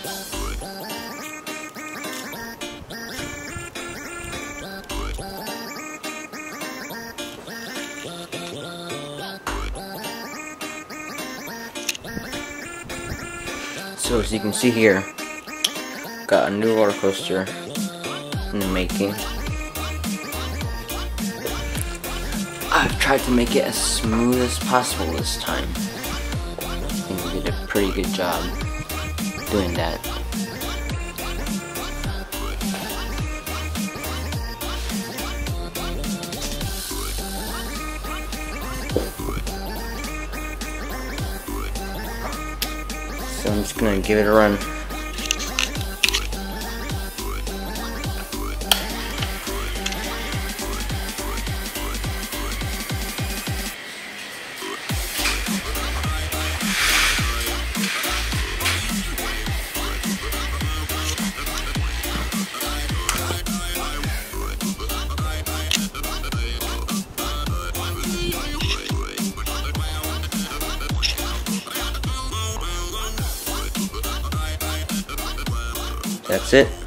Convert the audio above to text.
So as you can see here, got a new roller coaster in the making. I've tried to make it as smooth as possible this time. I think we did a pretty good job doing that. So I'm just gonna give it a run. That's it.